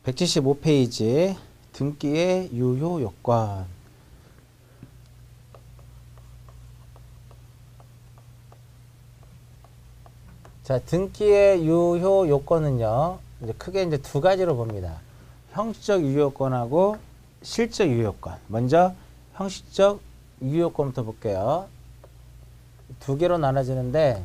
175페이지 등기의 유효 요건. 자, 등기의 유효 요건은요, 이제 크게 이제 두 가지로 봅니다. 형식적 유효 요건하고 실적 유효 요건. 먼저 형식적 유효 요건부터 볼게요. 두 개로 나눠지는데,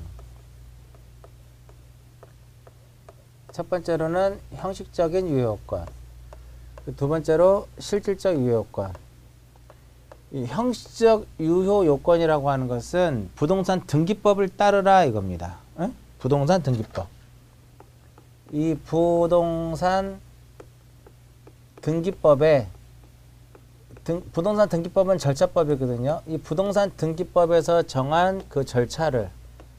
첫 번째로는 형식적인 유효 요건, 두 번째로 실질적 유효 요건. 이 형식적 유효 요건이라고 하는 것은 부동산 등기법을 따르라 이겁니다. 응? 부동산 등기법. 이 부동산 등기법에 부동산 등기법은 절차법이거든요. 이 부동산 등기법에서 정한 그 절차를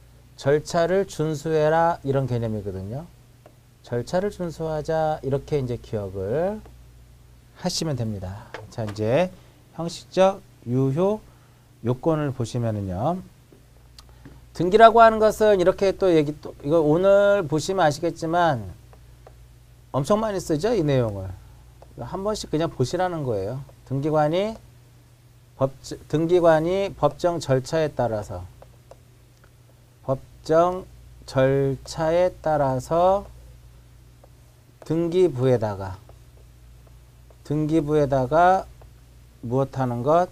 준수해라 이런 개념이거든요. 절차를 준수하자 이렇게 이제 기억을 하시면 됩니다. 자, 이제 형식적 유효 요건을 보시면은요. 등기라고 하는 것은 이렇게 또 이거 오늘 보시면 아시겠지만 엄청 많이 쓰죠, 이 내용을. 한 번씩 그냥 보시라는 거예요. 등기관이 법정 절차에 따라서 등기부에다가 무엇하는 것?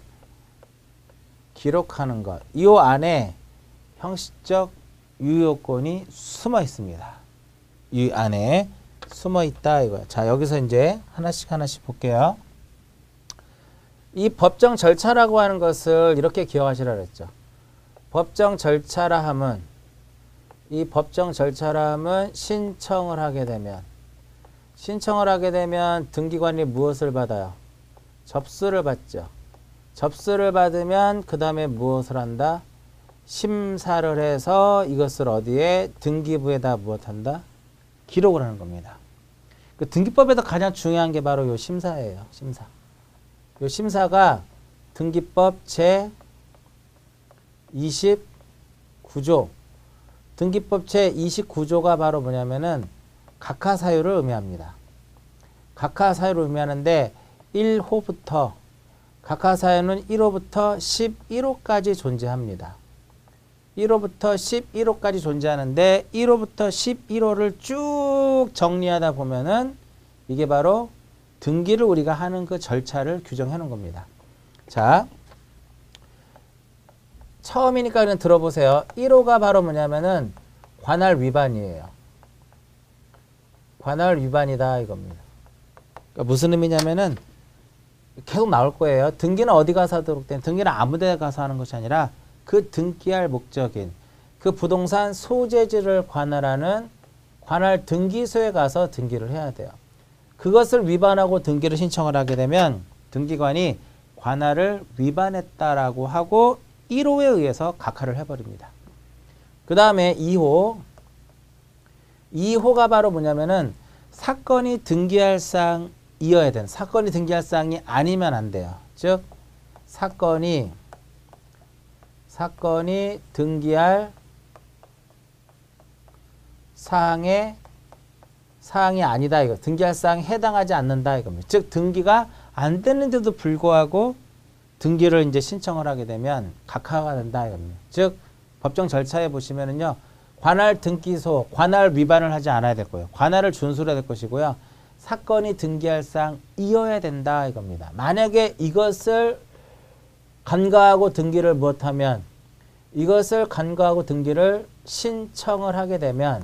기록하는 것. 이 안에 형식적 유효요건이 숨어 있습니다. 이 안에 숨어 있다 이거야. 자, 여기서 이제 하나씩 볼게요. 이 법정 절차라고 하는 것을 이렇게 기억하시라 그랬죠. 법정 절차라 함은 신청을 하게 되면 등기관이 무엇을 받아요? 접수를 받죠. 접수를 받으면 그 다음에 무엇을 한다? 심사를 해서 이것을 어디에? 등기부에다 무엇한다? 기록을 하는 겁니다. 그 등기법에서 가장 중요한 게 바로 요 심사예요. 심사. 요 심사가 등기법 제 29조. 등기법 제 29조가 바로 뭐냐면은 각하사유를 의미합니다. 각하사유를 의미하는데 1호부터 각하사유는 1호부터 11호까지 존재합니다. 1호부터 11호까지 존재하는데 1호부터 11호를 쭉 정리하다 보면은 이게 바로 등기를 우리가 하는 그 절차를 규정해 놓은 겁니다. 자, 처음이니까 그냥 들어보세요. 1호가 바로 뭐냐면은 관할 위반이에요. 관할 위반이다 이겁니다. 그러니까 무슨 의미냐면은 계속 나올 거예요. 등기는 어디 가서 하도록 된 등기는 아무 데 가서 하는 것이 아니라 그 등기할 목적인 그 부동산 소재지를 관할하는 관할 등기소에 가서 등기를 해야 돼요. 그것을 위반하고 등기를 신청을 하게 되면 등기관이 관할을 위반했다라고 하고 1호에 의해서 각하를 해버립니다. 그 다음에 2호. 2호가 바로 뭐냐면은 사건이 등기할 사항이어야 되는, 사건이 등기할 사항이 아니면 안 돼요. 즉 사건이 등기할 사항이 아니다 이거. 등기할 사항에 해당하지 않는다 이겁니다. 즉 등기가 안 되는데도 불구하고 등기를 이제 신청을 하게 되면 각하가 된다 이겁니다. 즉 법정 절차에 보시면은요. 관할 등기소, 관할 위반을 하지 않아야 될 거예요. 관할을 준수해야 될 것이고요. 사건이 등기할 사항이어야 된다 이겁니다. 만약에 이것을 간과하고 등기를 못하면 신청을 하게 되면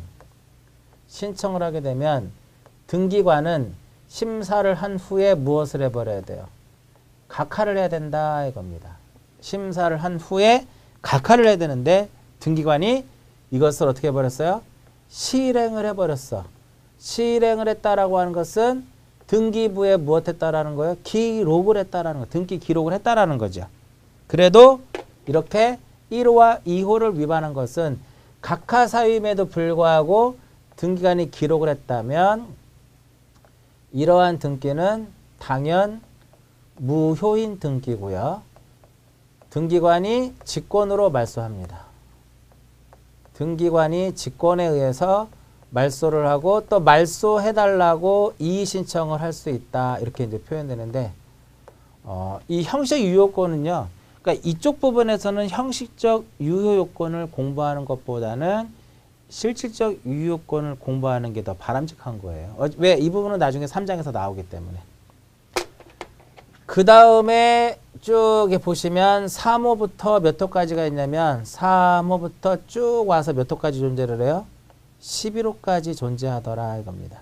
등기관은 심사를 한 후에 무엇을 해버려야 돼요? 각하를 해야 된다 이겁니다. 심사를 한 후에 각하를 해야 되는데 등기관이 이것을 어떻게 해버렸어요? 실행을 해버렸어. 실행을 했다라고 하는 것은 등기부에 무엇 했다라는 거예요? 기록을 했다라는 거. 등기 기록을 했다라는 거죠. 그래도 이렇게 1호와 2호를 위반한 것은 각하사유임에도 불구하고 등기관이 기록을 했다면 이러한 등기는 당연 무효인 등기고요. 등기관이 직권으로 말소합니다. 등기관이 직권에 의해서 말소를 하고 또 말소해달라고 이의 신청을 할 수 있다. 이렇게 이제 표현되는데, 이 형식 유효권은요, 그러니까 이쪽 부분에서는 형식적 유효 요건을 공부하는 것보다는 실질적 유효권을 공부하는 게 더 바람직한 거예요. 왜? 이 부분은 나중에 3장에서 나오기 때문에. 그 다음에 쭉 보시면 3호부터 몇 호까지가 있냐면 3호부터 쭉 와서 몇 호까지 존재를 해요? 11호까지 존재하더라 이겁니다.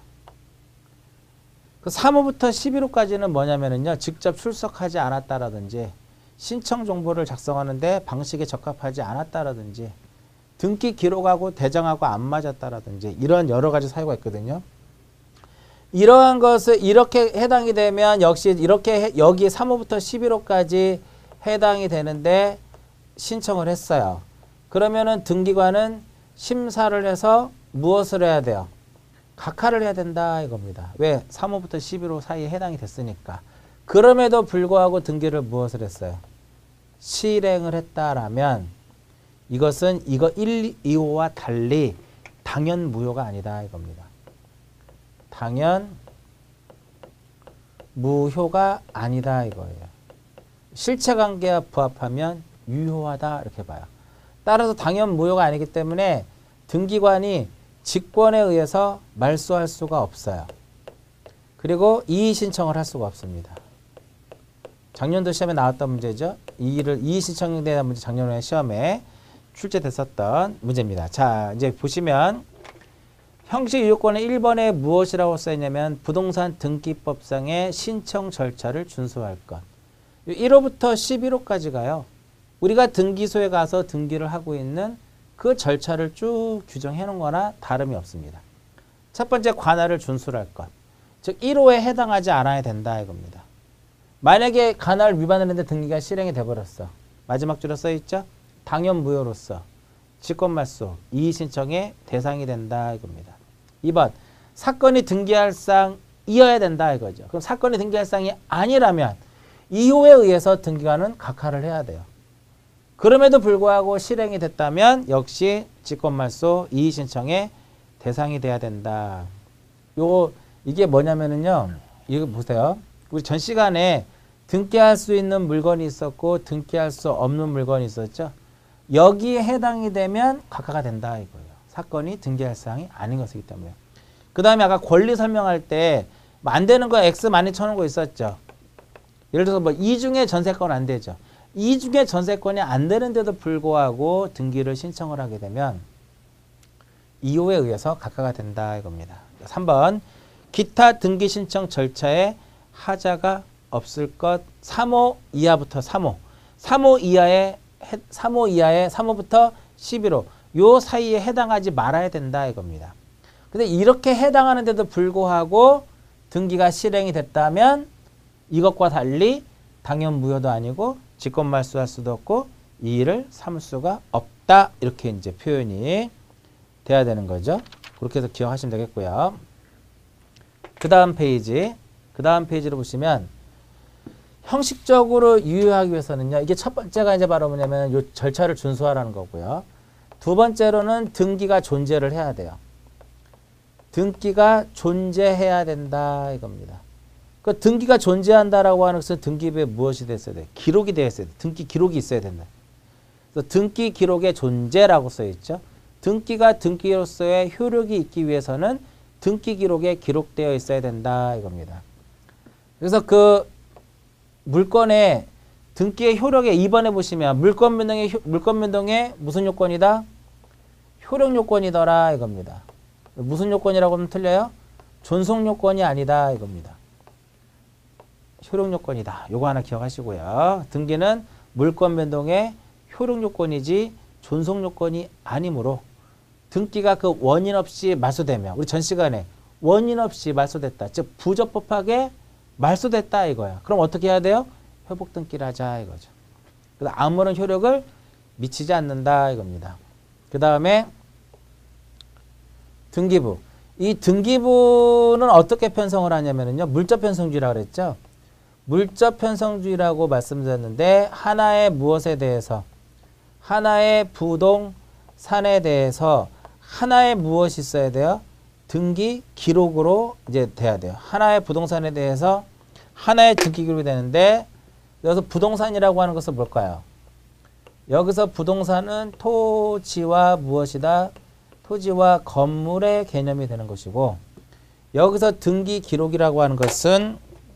그 3호부터 11호까지는 뭐냐면요, 직접 출석하지 않았다라든지 신청 정보를 작성하는데 방식에 적합하지 않았다라든지 등기 기록하고 대정하고 안 맞았다라든지 이런 여러 가지 사유가 있거든요. 이러한 것을 이렇게 해당이 되면 역시 이렇게 여기 3호부터 11호까지 해당이 되는데 신청을 했어요. 그러면은 등기관은 심사를 해서 무엇을 해야 돼요? 각하를 해야 된다 이겁니다. 왜? 3호부터 11호 사이에 해당이 됐으니까. 그럼에도 불구하고 등기를 무엇을 했어요? 실행을 했다라면 이것은 이거 1, 2호와 달리 당연 무효가 아니다 이겁니다. 당연 무효가 아니다 이거예요. 실체관계와 부합하면 유효하다 이렇게 봐요. 따라서 당연 무효가 아니기 때문에 등기관이 직권에 의해서 말소할 수가 없어요. 그리고 이의 신청을 할 수가 없습니다. 작년도 시험에 나왔던 문제죠. 이의 신청에 대한 문제 작년에 시험에 출제됐었던 문제입니다. 자, 이제 보시면 형식 유효권의 1번에 무엇이라고 써있냐면 부동산 등기법상의 신청 절차를 준수할 것. 1호부터 11호까지 가요. 우리가 등기소에 가서 등기를 하고 있는 그 절차를 쭉 규정해 놓은 거나 다름이 없습니다. 첫 번째 관할을 준수할 것. 즉 1호에 해당하지 않아야 된다 이겁니다. 만약에 관할 위반을 했는데 등기가 실행이 돼버렸어. 마지막 줄에 써있죠. 당연 무효로서 직권말소, 이의신청의 대상이 된다 이겁니다. 2번, 사건이 등기할 상이어야 된다 이거죠. 그럼 사건이 등기할 상이 아니라면 2호에 의해서 등기관은 각하를 해야 돼요. 그럼에도 불구하고 실행이 됐다면 역시 직권말소, 이의신청의 대상이 돼야 된다. 이게 뭐냐면은요, 이거 보세요. 우리 전 시간에 등기할 수 있는 물건이 있었고 등기할 수 없는 물건이 있었죠. 여기에 해당이 되면 각하가 된다 이거예요. 사건이 등기할 사항이 아닌 것이기 때문에. 그 다음에 아까 권리 설명할 때 안 되는 거 X 많이 쳐놓은 거 있었죠. 예를 들어서 뭐 이중의 전세권 안 되죠. 이중의 전세권이 안 되는데도 불구하고 등기를 신청을 하게 되면 2호에 의해서 각하가 된다 이겁니다. 3번, 기타 등기 신청 절차에 하자가 없을 것. 3호 이하부터 3호. 3호 이하에 3호부터 11호. 요 사이에 해당하지 말아야 된다 이겁니다. 근데 이렇게 해당하는데도 불구하고 등기가 실행이 됐다면 이것과 달리 당연 무효도 아니고 직권말소할 수도 없고 이의를 삼을 수가 없다. 이렇게 이제 표현이 돼야 되는 거죠. 그렇게 해서 기억하시면 되겠고요. 그 다음 페이지를 보시면 형식적으로 유효하기 위해서는요. 이게 첫 번째가 이제 바로 뭐냐면 요 절차를 준수하라는 거고요. 두 번째로는 등기가 존재를 해야 돼요. 등기가 존재해야 된다 이겁니다. 그 등기가 존재한다라고 하는 것은 등기부에 무엇이 됐어야 돼? 기록이 되어 있어야 돼. 등기 기록이 있어야 된다. 그래서 등기 기록의 존재라고 써 있죠. 등기가 등기로서의 효력이 있기 위해서는 등기 기록에 기록되어 있어야 된다 이겁니다. 그래서 그 물건의 등기의 효력에 2번에 보시면 물건 변동의 무슨 요건이다? 효력 요건이더라 이겁니다. 무슨 요건이라고 하면 틀려요? 존속 요건이 아니다 이겁니다. 효력 요건이다. 요거 하나 기억하시고요. 등기는 물건 변동의 효력 요건이지 존속 요건이 아니므로 등기가 그 원인 없이 말소되면 우리 전 시간에 원인 없이 말소됐다. 즉 부적법하게 말소됐다 이거야. 그럼 어떻게 해야 돼요? 회복 등기를 하자 이거죠. 그래서 아무런 효력을 미치지 않는다 이겁니다. 그 다음에 등기부. 이 등기부는 어떻게 편성을 하냐면요. 물적 편성주의라고 그랬죠. 물적 편성주의라고 말씀드렸는데 하나의 무엇에 대해서 하나의 부동산에 대해서 하나의 무엇이 있어야 돼요? 등기 기록으로 이제 돼야 돼요. 하나의 부동산에 대해서 하나의 등기 기록이 되는데 여기서 부동산이라고 하는 것은 뭘까요? 여기서 부동산은 토지와 무엇이다? 토지와 건물의 개념이 되는 것이고 여기서 등기 기록이라고 하는 것은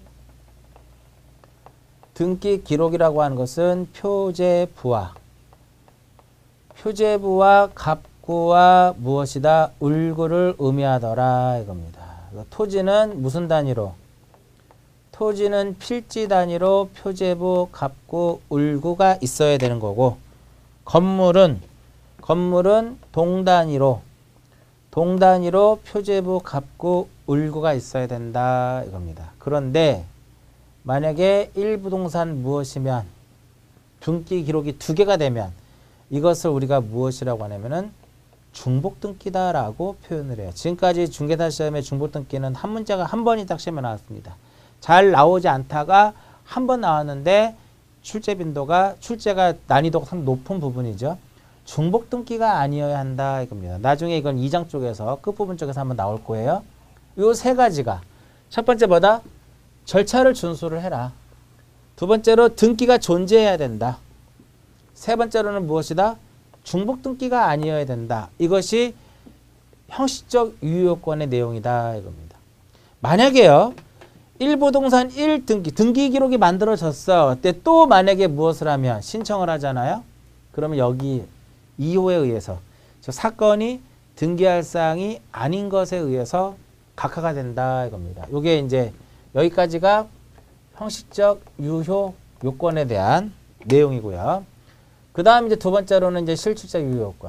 표제부와 갑구와 무엇이다? 울구를 의미하더라 이겁니다. 토지는 무슨 단위로? 토지는 필지 단위로 표제부, 갑구, 울구가 있어야 되는 거고 건물은 동단위로 표제부, 갑구, 울구가 있어야 된다 이겁니다. 그런데 만약에 1부동산 무엇이면 등기 기록이 2개가 되면 이것을 우리가 무엇이라고 하냐면은 중복등기다라고 표현을 해요. 지금까지 중개사 시험에 중복등기는 한 문제가 한 번이 딱 시험에 나왔습니다. 잘 나오지 않다가 한 번 나왔는데 출제가 난이도가 상당히 높은 부분이죠. 중복등기가 아니어야 한다 이겁니다. 나중에 이건 2장 쪽에서 끝부분 쪽에서 한번 나올 거예요. 요 세 가지가 첫 번째 뭐다? 절차를 준수를 해라. 두 번째로 등기가 존재해야 된다. 세 번째로는 무엇이다? 중복등기가 아니어야 된다. 이것이 형식적 유효요건의 내용이다 이겁니다. 만약에요. 1부동산 1등기, 등기 기록이 만들어졌어. 그때 또 만약에 무엇을 하면 신청을 하잖아요. 그러면 여기 2호에 의해서 저 사건이 등기할 사항이 아닌 것에 의해서 각하가 된다 이겁니다. 이게 이제 여기까지가 형식적 유효 요건에 대한 내용이고요. 그 다음 이제 두 번째로는 이제 실질적 유효 요건.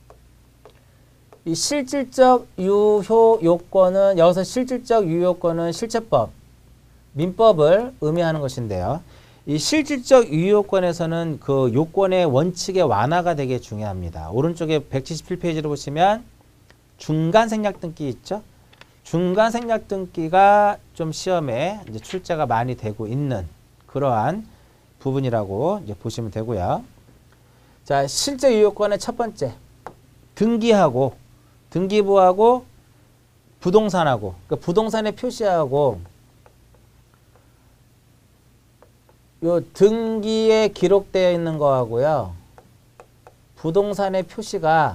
이 실질적 유효 요건은 여기서 실질적 유효 요건은 실체법, 민법을 의미하는 것인데요. 이 실질적 유효요건에서는 그 요건의 원칙의 완화가 되게 중요합니다. 오른쪽에 177페이지를 보시면 중간 생략 등기 있죠? 중간 생략 등기가 좀 시험에 이제 출제가 많이 되고 있는 그러한 부분이라고 이제 보시면 되고요. 자, 실제 유효요건의 첫 번째. 등기부하고 부동산하고, 그러니까 부동산에 표시하고 요 등기에 기록되어 있는 거하고요. 부동산의 표시가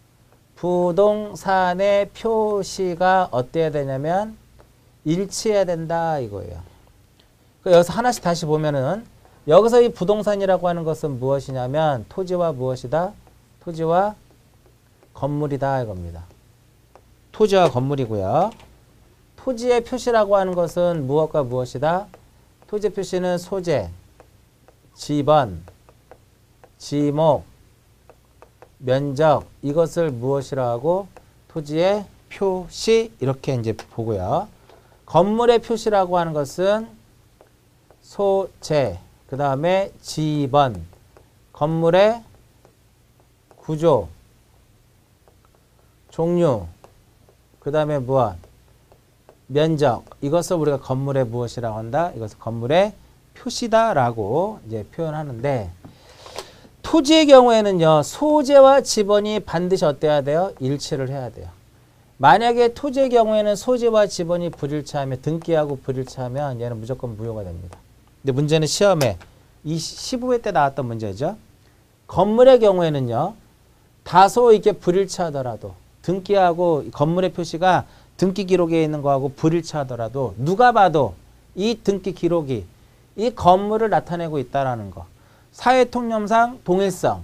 어때야 되냐면 일치해야 된다 이거예요. 여기서 하나씩 다시 보면은 여기서 이 부동산이라고 하는 것은 무엇이냐면 토지와 무엇이다? 토지와 건물이다 이겁니다. 토지와 건물이고요. 토지의 표시라고 하는 것은 무엇과 무엇이다? 토지 표시는 소재, 지번, 지목, 면적 이것을 무엇이라고 하고 토지의 표시 이렇게 이제 보고요. 건물의 표시라고 하는 것은 소재, 그 다음에 지번, 건물의 구조, 종류, 그 다음에 무엇? 면적. 이것을 우리가 건물의 무엇이라고 한다? 이것을 건물의 표시다라고 이제 표현하는데 토지의 경우에는요. 소재와 지번이 반드시 어때야 돼요? 일치를 해야 돼요. 만약에 토지의 경우에는 소재와 지번이 불일치하면 등기하고 불일치하면 얘는 무조건 무효가 됩니다. 근데 문제는 시험에 이 15회 때 나왔던 문제죠. 건물의 경우에는요. 다소 이게 불일치하더라도 등기하고 건물의 표시가 등기 기록에 있는 거하고 불일치하더라도 누가 봐도 이 등기 기록이 이 건물을 나타내고 있다라는 거. 사회통념상 동일성.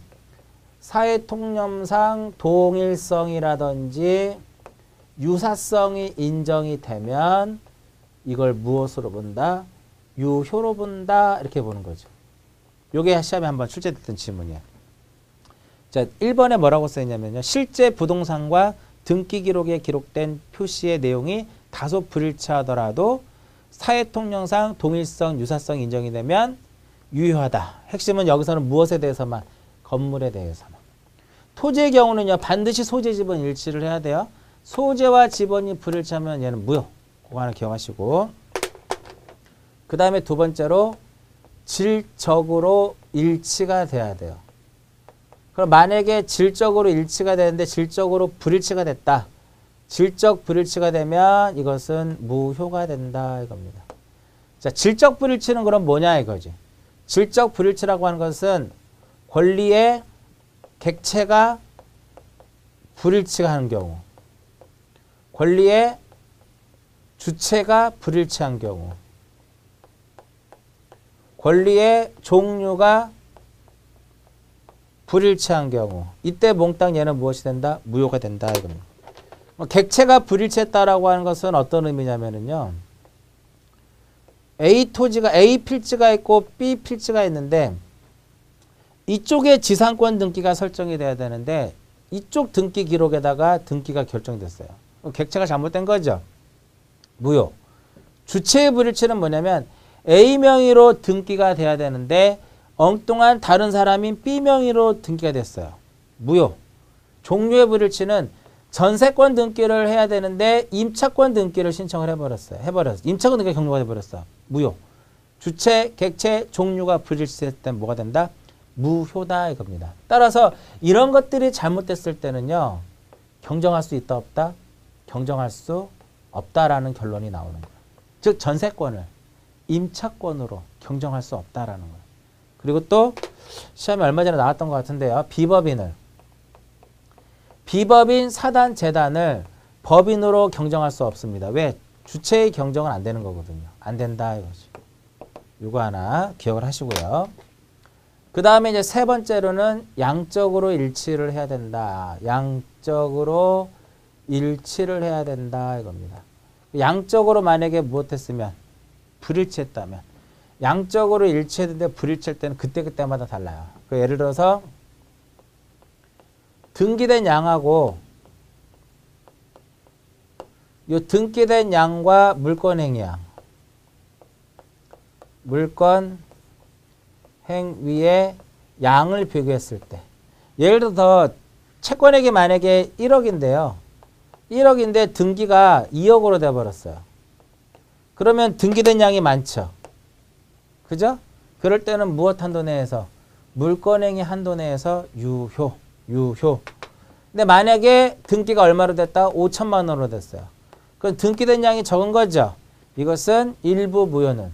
사회통념상 동일성이라든지 유사성이 인정이 되면 이걸 무엇으로 본다? 유효로 본다. 이렇게 보는 거죠. 요게 시험에 한번 출제됐던 질문이에요. 자, 1번에 뭐라고 써있냐면요. 실제 부동산과 등기 기록에 기록된 표시의 내용이 다소 불일치하더라도 사회통념상 동일성, 유사성 인정이 되면 유효하다. 핵심은 여기서는 무엇에 대해서만? 건물에 대해서만. 토지의 경우는요. 반드시 소재, 지번 일치를 해야 돼요. 소재와 지번이 불일치하면 얘는 무효. 그거 하나 기억하시고. 그 다음에 두 번째로 질적으로 일치가 돼야 돼요. 그럼 만약에 질적으로 일치가 되는데 질적으로 불일치가 됐다. 질적 불일치가 되면 이것은 무효가 된다 이겁니다. 자, 질적 불일치는 그럼 뭐냐 이거지. 질적 불일치라고 하는 것은 권리의 객체가 불일치가 하는 경우, 권리의 주체가 불일치한 경우, 권리의 종류가 불일치한 경우, 이때 몽땅 얘는 무엇이 된다? 무효가 된다 이겁니다. 객체가 불일치했다라고 하는 것은 어떤 의미냐면요. A 토지가 A 필지가 있고 B 필지가 있는데 이쪽에 지상권 등기가 설정이 돼야 되는데 이쪽 등기 기록에다가 등기가 결정됐어요. 객체가 잘못된 거죠. 무효. 주체의 불일치는 뭐냐면 A 명의로 등기가 돼야 되는데 엉뚱한 다른 사람인 B 명의로 등기가 됐어요. 무효. 종류의 불일치는 전세권 등기를 해야 되는데 임차권 등기를 신청을 해버렸어요. 임차권 등기가 경로가 돼버렸어. 무효. 주체, 객체, 종류가 불일치했을 때 뭐가 된다? 무효다 이겁니다. 따라서 이런 것들이 잘못됐을 때는요. 경정할 수 있다 없다? 경정할 수 없다라는 결론이 나오는 거예요. 즉 전세권을 임차권으로 경정할 수 없다라는 거예요. 그리고 또 시험에 얼마 전에 나왔던 것 같은데요. 비법인 사단 재단을 법인으로 경정할 수 없습니다. 왜? 주체의 경정은 안 되는 거거든요. 안 된다 이거지. 이거 하나 기억을 하시고요. 그 다음에 이제 세 번째로는 양적으로 일치를 해야 된다. 양적으로 일치를 해야 된다 이겁니다. 양적으로 만약에 무엇했으면 불일치했다면 양적으로 일치했는데 불일치할 때는 그때그때마다 달라요. 예를 들어서 등기된 양하고 요 등기된 양과 물권행위양 물권행위의 양을 비교했을 때 예를 들어서 채권액이 만약에 1억인데요. 1억인데 등기가 2억으로 돼버렸어요. 그러면 등기된 양이 많죠. 그죠? 그럴 때는 무엇 한도 내에서? 물권행위 한도 내에서 유효. 근데 만약에 등기가 얼마로 됐다? 5천만 원으로 됐어요. 그럼 등기된 양이 적은 거죠. 이것은 일부 무효는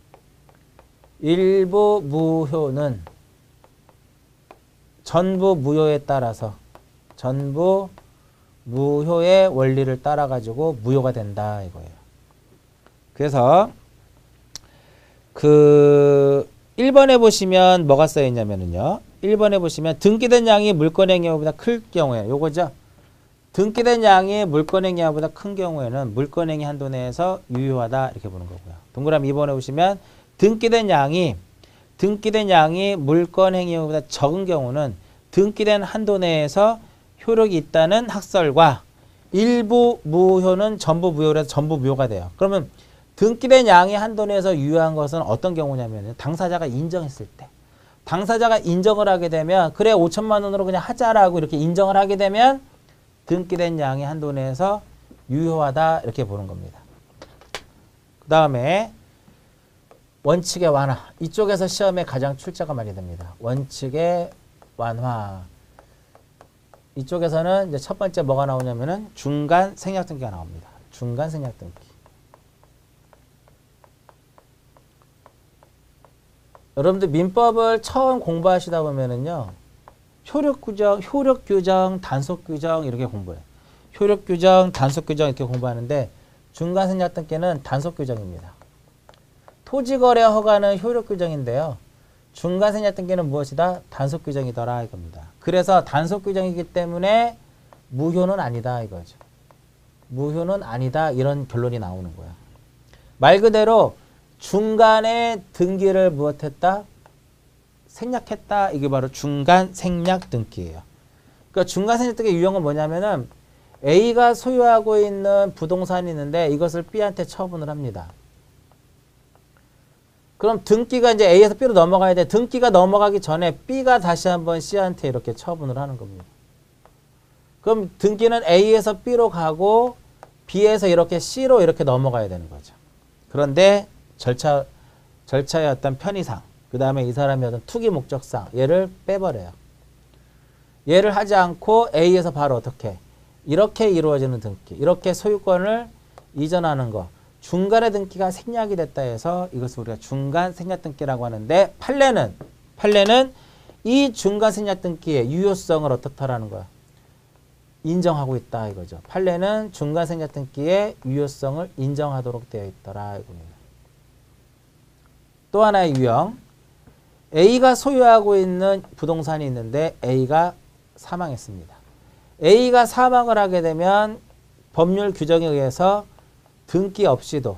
전부 무효에 따라서 전부 무효의 원리를 따라 가지고 무효가 된다 이거예요. 그래서 그 1번에 보시면 뭐가 써 있냐면요. 1번에 보시면 등기된 양이 물권행위보다 클 경우에 요거죠. 등기된 양이 물권행위보다 큰 경우에는 물권행위 한도 내에서 유효하다 이렇게 보는 거고요. 동그라미 2번에 보시면 등기된 양이 물권행위보다 적은 경우는 등기된 한도 내에서 효력이 있다는 학설과 일부 무효는 전부 무효라서 전부 무효가 돼요. 그러면 등기된 양이 한도 내에서 유효한 것은 어떤 경우냐면 당사자가 인정했을 때 당사자가 인정을 하게 되면 그래 5천만 원으로 그냥 하자라고 이렇게 인정을 하게 되면 등기된 양이 한도 내에서 유효하다 이렇게 보는 겁니다. 그 다음에 원칙의 완화. 이쪽에서 시험에 가장 출제가 많이 됩니다. 원칙의 완화. 이쪽에서는 이제 첫 번째 뭐가 나오냐면은 중간 생략 등기가 나옵니다. 중간 생략 등기. 여러분들 민법을 처음 공부하시다 보면은요. 효력 규정, 단속 규정 이렇게 공부해요. 효력 규정, 단속 규정 이렇게 공부하는데 중간 생략 등기는 단속 규정입니다. 토지거래 허가는 효력 규정인데요. 중간 생략 등기는 무엇이다? 단속 규정이더라 이겁니다. 그래서 단속 규정이기 때문에 무효는 아니다 이거죠. 무효는 아니다 이런 결론이 나오는 거야. 말 그대로 중간에 등기를 무엇했다? 생략했다. 이게 바로 중간 생략 등기예요. 그러니까 중간 생략 등기의 유형은 뭐냐면은 A가 소유하고 있는 부동산이 있는데 이것을 B한테 처분을 합니다. 그럼 등기가 이제 A에서 B로 넘어가야 돼. 등기가 넘어가기 전에 B가 다시 한번 C한테 이렇게 처분을 하는 겁니다. 그럼 등기는 A에서 B로 가고 B에서 이렇게 C로 이렇게 넘어가야 되는 거죠. 그런데 절차의 어떤 편의상, 그 다음에 이 사람의 어떤 투기 목적상 얘를 빼버려요. 얘를 하지 않고 A에서 바로 어떻게 이렇게 이루어지는 등기, 이렇게 소유권을 이전하는 거, 중간의 등기가 생략이 됐다 해서 이것을 우리가 중간 생략 등기라고 하는데 판례는 이 중간 생략 등기의 유효성을 어떻다라는 거야? 인정하고 있다 이거죠. 판례는 중간 생략 등기의 유효성을 인정하도록 되어 있더라 이겁니다. 또 하나의 유형, A가 소유하고 있는 부동산이 있는데 A가 사망했습니다. A가 사망을 하게 되면 법률 규정에 의해서 등기 없이도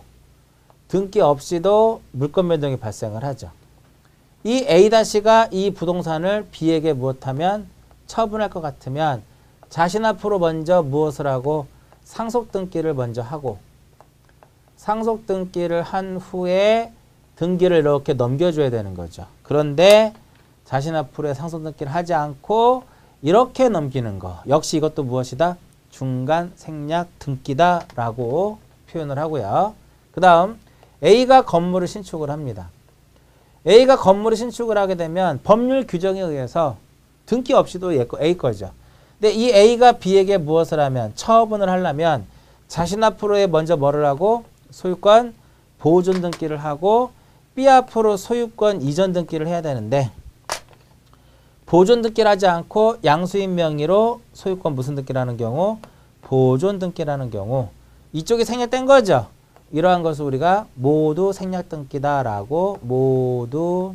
물권 변동이 발생을 하죠. 이 A-가 이 부동산을 B에게 무엇하면 처분할 것 같으면 자신 앞으로 먼저 무엇을 하고 상속 등기를 먼저 하고 상속 등기를 한 후에 등기를 이렇게 넘겨줘야 되는 거죠. 그런데 자신 앞으로의 상속 등기를 하지 않고 이렇게 넘기는 거 역시 이것도 무엇이다? 중간 생략 등기다라고 표현을 하고요. 그 다음 A가 건물을 신축을 합니다. A가 건물을 신축을 하게 되면 법률 규정에 의해서 등기 없이도 A 거죠. 근데 이 A가 B에게 무엇을 하면 처분을 하려면 자신 앞으로의 먼저 뭐를 하고 소유권 보존 등기를 하고 B 앞으로 소유권 이전 등기를 해야 되는데 보존 등기를 하지 않고 양수인 명의로 소유권 무슨 등기를 하는 경우? 보존 등기를 하는 경우 이쪽이 생략된 거죠. 이러한 것을 우리가 모두 생략 등기다라고 모두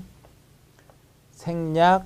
생략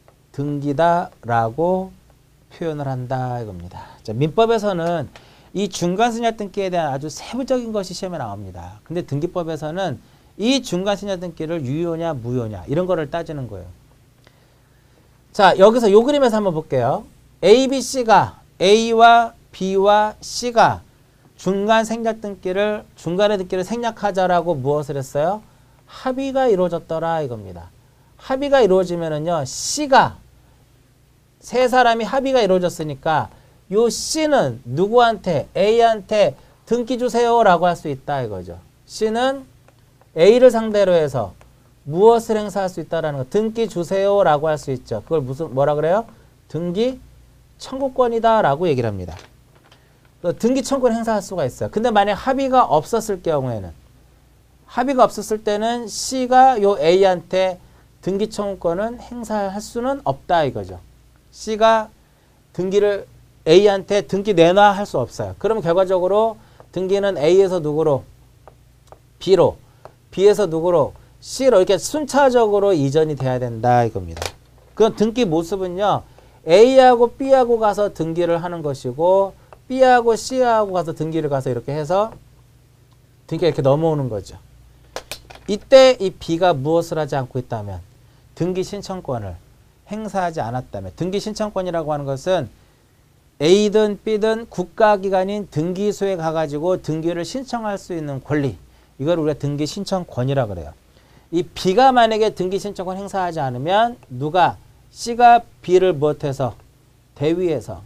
등기다라고 표현을 한다 이겁니다. 자, 민법에서는 이 중간 생략 등기에 대한 아주 세부적인 것이 시험에 나옵니다. 근데 등기법에서는 이 중간 생략 등기를 유효냐 무효냐 이런 거를 따지는 거예요. 자, 여기서 요 그림에서 한번 볼게요. A, B, C가 A와 B와 C가 중간의 등기를 생략하자라고 무엇을 했어요? 합의가 이루어졌더라 이겁니다. 합의가 이루어지면은요, C가 세 사람이 합의가 이루어졌으니까 요 C는 누구한테? A한테 등기 주세요라고 할 수 있다 이거죠. C는 A를 상대로 해서 무엇을 행사할 수 있다라는 거, 등기 주세요라고 할 수 있죠. 그걸 뭐라 그래요? 등기 청구권이다라고 얘기를 합니다. 등기 청구권 행사할 수가 있어요. 근데 만약 합의가 없었을 경우에는 합의가 없었을 때는 C가 요 A한테 등기 청구권은 행사할 수는 없다 이거죠. C가 등기를 A한테 등기 내놔 할 수 없어요. 그럼 결과적으로 등기는 A에서 누구로? B로, B에서 누구로? C로 이렇게 순차적으로 이전이 돼야 된다 이겁니다. 그 등기 모습은요. A하고 B하고 가서 등기를 하는 것이고 B하고 C하고 가서 등기를 가서 이렇게 해서 등기가 이렇게 넘어오는 거죠. 이때 이 B가 무엇을 하지 않고 있다면 등기 신청권을 행사하지 않았다면 등기 신청권이라고 하는 것은 A든 B든 국가기관인 등기소에 가가지고 등기를 신청할 수 있는 권리 이걸 우리가 등기 신청권이라고 그래요. 이 B가 만약에 등기 신청권 행사하지 않으면 누가 C가 B를 무엇해서 대위해서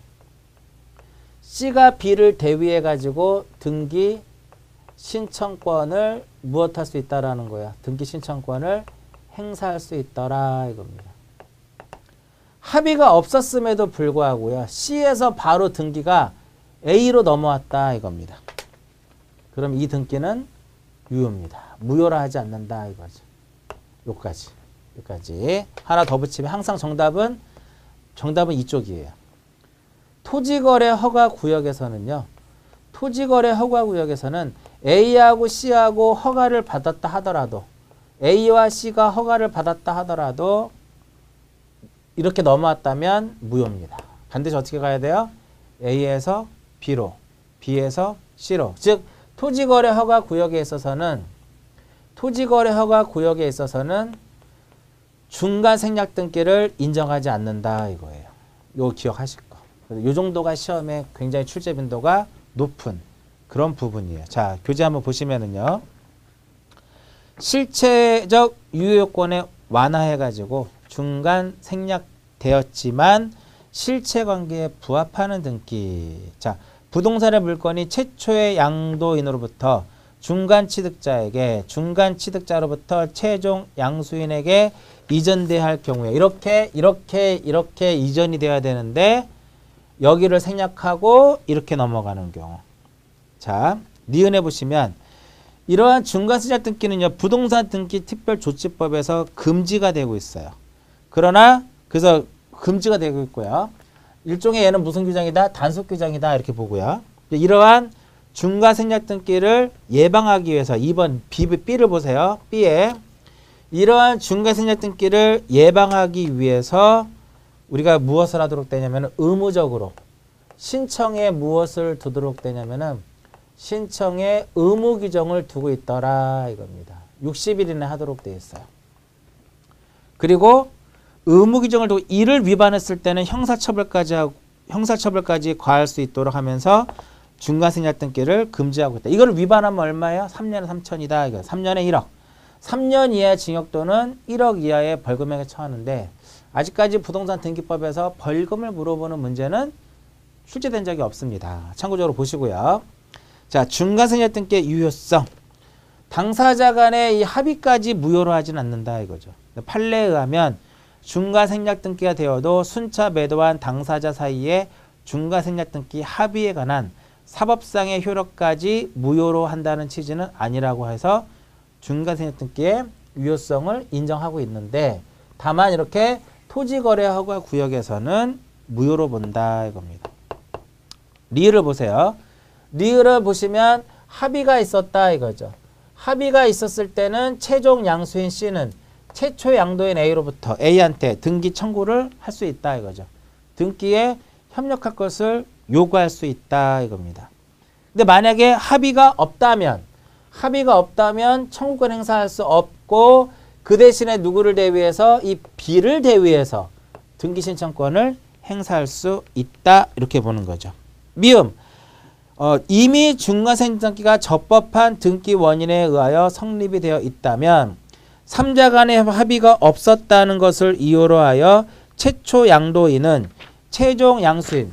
C가 B를 대위해 가지고 등기 신청권을 무엇할 수 있다라는 거야. 등기 신청권을 행사할 수 있더라 이겁니다. 합의가 없었음에도 불구하고요. C에서 바로 등기가 A로 넘어왔다 이겁니다. 그럼 이 등기는 유효입니다. 무효라 하지 않는다 이거죠. 여기까지. 하나 더 붙이면 항상 정답은 이쪽이에요. 토지거래 허가구역에서는요. 토지거래 허가구역에서는 A하고 C하고 허가를 받았다 하더라도 A와 C가 허가를 받았다 하더라도 이렇게 넘어왔다면 무효입니다. 반드시 어떻게 가야 돼요? A에서 B로, B에서 C로. 즉 토지거래 허가구역에 있어서는 중간 생략 등기를 인정하지 않는다 이거예요. 이거 기억하실 거. 이 정도가 시험에 굉장히 출제 빈도가 높은 그런 부분이에요. 자, 교재 한번 보시면은요. 실체적 유효권에 완화해가지고 중간 생략되었지만 실체관계에 부합하는 등기. 자, 부동산의 물건이 최초의 양도인으로부터 중간 취득자로부터 최종 양수인에게 이전돼야 할 경우에 이렇게 이전이 돼야 되는데 여기를 생략하고 이렇게 넘어가는 경우. 자, 니은에 보시면 이러한 중과세자 등기는요, 부동산 등기 특별조치법에서 금지가 되고 있어요. 그러나 그래서 금지가 되고 있고요. 일종의 얘는 무슨 규정이다? 단속 규정이다 이렇게 보고요. 이러한 중과생략 등기를 예방하기 위해서 2번 B를 보세요. B에 이러한 중과생략 등기를 예방하기 위해서 우리가 무엇을 하도록 되냐면 의무적으로 신청에 무엇을 두도록 되냐면은 신청에 의무 규정을 두고 있더라 이겁니다. 60일 이내 하도록 되어 있어요. 그리고 의무 규정을 두고 이를 위반했을 때는 형사처벌까지 과할 수 있도록 하면서 중과생략 등기를 금지하고 있다. 이걸 위반하면 얼마예요? 3년에 3천이다. 이거 3년에 1억. 3년 이하 징역 또는 1억 이하의 벌금액에 처하는데 아직까지 부동산 등기법에서 벌금을 물어보는 문제는 출제된 적이 없습니다. 참고적으로 보시고요. 자, 중과생략 등기의 유효성. 당사자 간의 이 합의까지 무효로 하진 않는다 이거죠. 판례에 의하면 중과생략 등기가 되어도 순차 매도한 당사자 사이에 중과생략 등기 합의에 관한 사법상의 효력까지 무효로 한다는 취지는 아니라고 해서 중과생략 등기의 유효성을 인정하고 있는데 다만 이렇게 토지거래허가 구역에서는 무효로 본다 이겁니다. 리을을 보세요. 리을을 보시면 합의가 있었다 이거죠. 합의가 있었을 때는 최종 양수인 C는 최초 양도인 A로부터 A한테 등기 청구를 할 수 있다 이거죠. 등기에 협력할 것을 요구할 수 있다 이겁니다. 근데 만약에 합의가 없다면 청구권 행사할 수 없고 그 대신에 누구를 대위해서 이 B를 대위해서 등기 신청권을 행사할 수 있다 이렇게 보는 거죠. 미음. 이미 중과생략 등기가 적법한 등기 원인에 의하여 성립이 되어 있다면 3자 간의 합의가 없었다는 것을 이유로 하여 최초의 양도인은 최종 양수인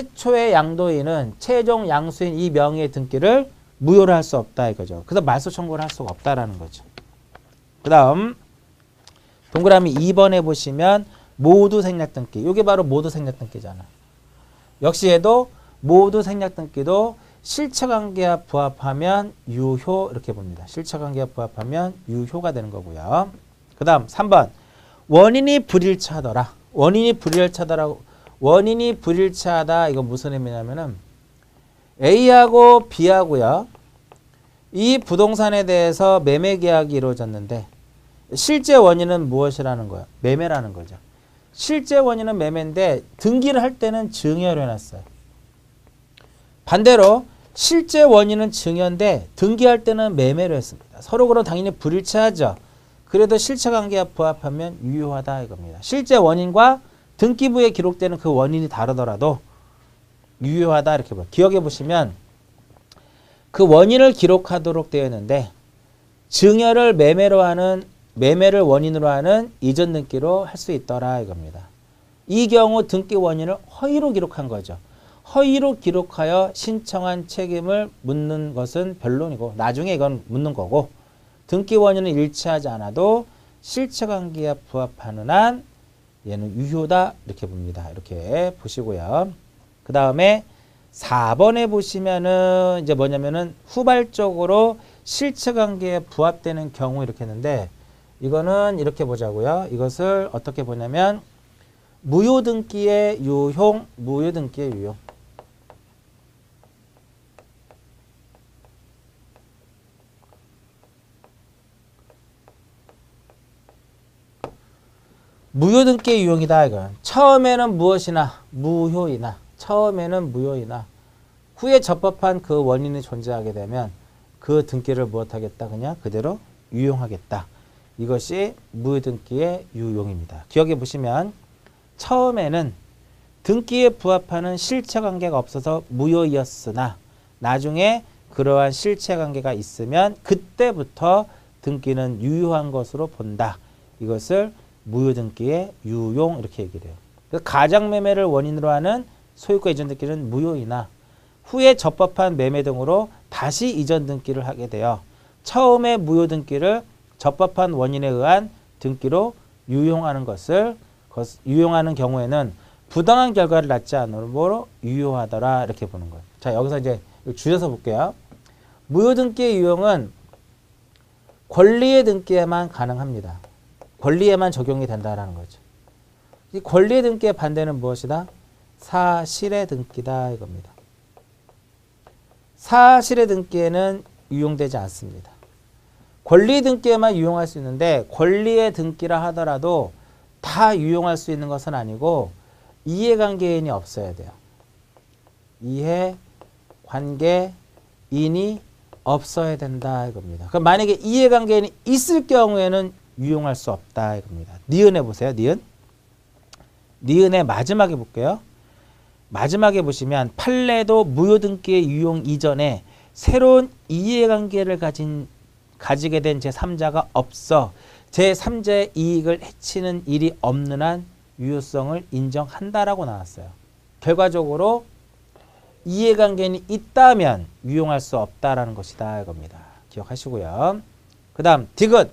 이 명의의 등기를 무효로 할 수 없다 이거죠. 그래서 말소 청구를 할 수가 없다라는 거죠. 그 다음 동그라미 2번에 보시면 모두 생략 등기. 이게 바로 모두 생략 등기잖아. 역시 얘도 모두 생략 등기도 실체관계와 부합하면 유효 이렇게 봅니다. 실체관계와 부합하면 유효가 되는 거고요. 그 다음 3번 원인이 불일치하더라. 원인이 불일치하다 이건 무슨 의미냐면은 A하고 B하고요. 이 부동산에 대해서 매매 계약이 이루어졌는데 실제 원인은 무엇이라는 거예요? 매매라는 거죠. 실제 원인은 매매인데 등기를 할 때는 증여를 해놨어요. 반대로 실제 원인은 증여인데 등기할 때는 매매를 했습니다. 서로 그럼 당연히 불일치하죠. 그래도 실체관계와 부합하면 유효하다 이겁니다. 실제 원인과 등기부에 기록되는 그 원인이 다르더라도 유효하다 이렇게 봐요. 기억해 보시면 그 원인을 기록하도록 되어 있는데 증여를 매매를 원인으로 하는 이전 등기로 할 수 있더라 이겁니다. 이 경우 등기 원인을 허위로 기록한 거죠. 허위로 기록하여 신청한 책임을 묻는 것은 변론이고 나중에 이건 묻는 거고 등기 원인은 일치하지 않아도 실체관계와 부합하는 한 얘는 유효다 이렇게 봅니다. 이렇게 보시고요. 그 다음에 4번에 보시면은 이제 뭐냐면은 후발적으로 실체관계에 부합되는 경우 이렇게 했는데 이거는 이렇게 보자고요. 이것을 어떻게 보냐면 무효등기의 유효. 무효등기의 유효이다 이건. 처음에는 무엇이나 무효이나 후에 적법한 그 원인이 존재하게 되면 그 등기를 무엇하겠다 그냥 그대로 유용하겠다. 이것이 무효등기의 유용입니다. 기억해 보시면 처음에는 등기에 부합하는 실체관계가 없어서 무효이었으나 나중에 그러한 실체관계가 있으면 그때부터 등기는 유효한 것으로 본다. 이것을 무효등기의 유용 이렇게 얘기를 해요. 가장매매를 원인으로 하는 소유권 이전 등기는 무효이나 후에 적법한 매매 등으로 다시 이전 등기를 하게 되어 처음에 무효등기를 적법한 원인에 의한 등기로 유용하는 경우에는 부당한 결과를 낳지 않으므로 유효하더라 이렇게 보는 거예요. 자, 여기서 이제 줄여서 볼게요. 무효 등기의 유용은 권리의 등기에만 가능합니다. 권리에만 적용이 된다라는 거죠. 이 권리의 등기의 반대는 무엇이다? 사실의 등기다 이겁니다. 사실의 등기에는 유용되지 않습니다. 권리 등기에만 유용할 수 있는데 권리의 등기라 하더라도 다 유용할 수 있는 것은 아니고 이해관계인이 없어야 돼요. 이해관계인이 없어야 된다 이겁니다. 그럼 만약에 이해관계인이 있을 경우에는 유용할 수 없다 이겁니다. 니은에 보세요. 니은의 마지막에 볼게요. 마지막에 보시면 판례도 무효등기의 유용 이전에 새로운 이해관계를 가지게 된 제3자가 없어 제3자의 이익을 해치는 일이 없는 한 유효성을 인정한다라고 나왔어요. 결과적으로 이해관계는 있다면 유용할 수 없다라는 것이다 이겁니다. 기억하시고요. 그 다음 디귿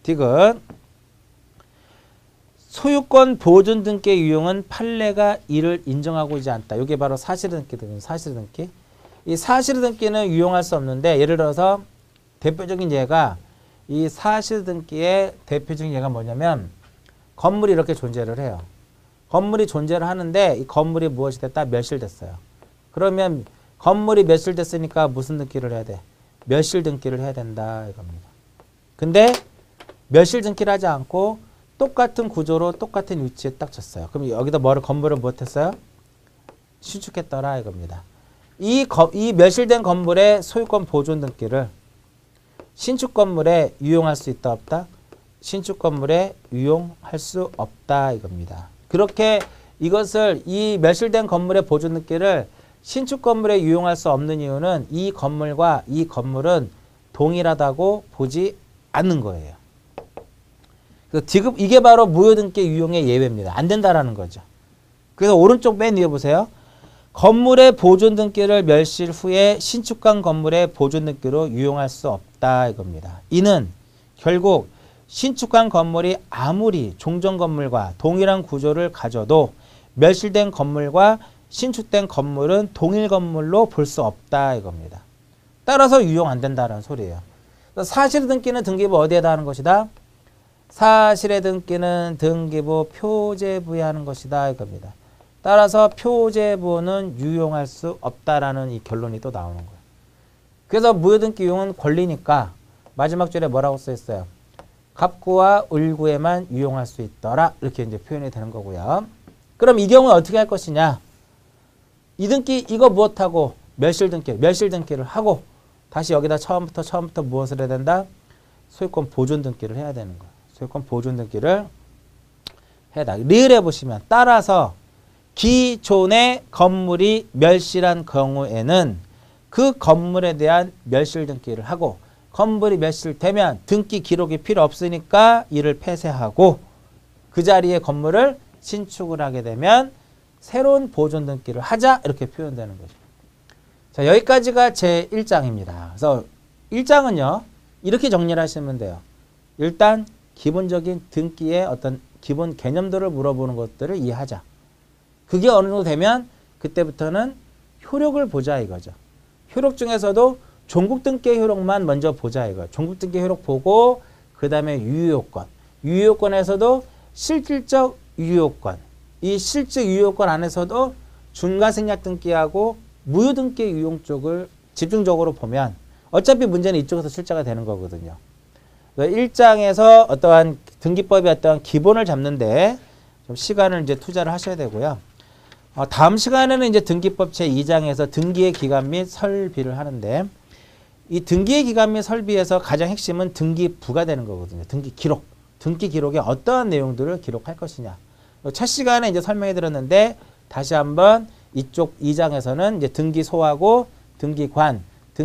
소유권 보존 등기의 유용은 판례가 이를 인정하고 있지 않다. 이게 바로 사실의 등기거든요. 사실의 등기. 이 사실의 등기는 유용할 수 없는데 예를 들어서 대표적인 예가 이 사실의 등기의 대표적인 예가 뭐냐면 건물이 이렇게 존재를 해요. 건물이 존재를 하는데 이 건물이 무엇이 됐다? 멸실됐어요. 그러면 건물이 멸실됐으니까 무슨 등기를 해야 돼? 멸실 등기를 해야 된다 이겁니다. 근데 멸실 등기를 하지 않고 똑같은 구조로 똑같은 위치에 딱 졌어요. 그럼 여기다 건물을 못했어요? 신축했더라 이겁니다. 이 멸실된 건물의 소유권 보존 등기를 신축 건물에 유용할 수 있다 없다? 신축 건물에 유용할 수 없다 이겁니다. 그렇게 이것을 이 멸실된 건물의 보존 등기를 신축 건물에 유용할 수 없는 이유는 이 건물과 이 건물은 동일하다고 보지 않는 거예요. 이게 바로 무효등기 유용의 예외입니다. 안 된다라는 거죠. 그래서 오른쪽 맨 위에 보세요. 건물의 보존 등기를 멸실 후에 신축한 건물의 보존 등기로 유용할 수 없다 이겁니다. 이는 결국 신축한 건물이 아무리 종전 건물과 동일한 구조를 가져도 멸실된 건물과 신축된 건물은 동일 건물로 볼 수 없다 이겁니다. 따라서 유용 안 된다는 소리예요. 사실의 등기는 등기부 어디에다 하는 것이다? 사실의 등기는 등기부 표제부에 하는 것이다 이겁니다. 따라서 표제부는 유용할 수 없다라는 이 결론이 또 나오는 거예요. 그래서 무효등기 유용은 권리니까 마지막 줄에 뭐라고 써 있어요? 갑구와 을구에만 유용할 수 있더라 이렇게 이제 표현이 되는 거고요. 그럼 이 경우는 어떻게 할 것이냐? 이 등기 이거 무엇하고 멸실 등기를 하고 다시 여기다 처음부터 무엇을 해야 된다? 소유권 보존 등기를 해야 되는 거예요. 소유권 보존 등기를 해다. 리을에 보시면 따라서 기존의 건물이 멸실한 경우에는 그 건물에 대한 멸실 등기를 하고 건물이 멸실되면 등기 기록이 필요 없으니까 이를 폐쇄하고 그 자리에 건물을 신축을 하게 되면 새로운 보존 등기를 하자 이렇게 표현되는 거죠. 자, 여기까지가 제 1장입니다. 그래서 1장은요. 이렇게 정리를 하시면 돼요. 일단 기본적인 등기의 어떤 기본 개념들을 물어보는 것들을 이해하자. 그게 어느 정도 되면 그때부터는 효력을 보자 이거죠. 효력 중에서도 종국등기의 효력만 먼저 보자 이거예요. 종국등기 효력 보고 그 다음에 유효요건. 유효요건에서도 실질적 유효요건. 이 실질 유효요건 안에서도 중과생략등기하고 무효등기의 유용 쪽을 집중적으로 보면 어차피 문제는 이쪽에서 출제가 되는 거거든요. 1장에서 어떠한 등기법의 어떠한 기본을 잡는데 좀 시간을 이제 투자를 하셔야 되고요. 다음 시간에는 이제 등기법 제2장에서 등기의 기간 및 설비를 하는데 이 등기의 기간 및 설비에서 가장 핵심은 등기부가 되는 거거든요. 등기 기록. 등기 기록에 어떠한 내용들을 기록할 것이냐. 첫 시간에 이제 설명해 드렸는데 다시 한번 이쪽 2장에서는 이제 등기소하고 등기관,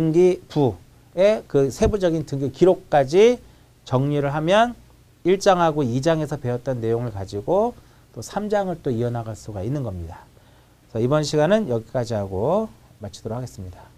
등기부의 그 세부적인 등기 기록까지 정리를 하면 1장하고 2장에서 배웠던 내용을 가지고 또 3장을 또 이어나갈 수가 있는 겁니다. 그래서 이번 시간은 여기까지 하고 마치도록 하겠습니다.